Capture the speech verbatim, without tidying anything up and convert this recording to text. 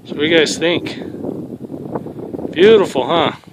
So what do you guys think? Beautiful, huh?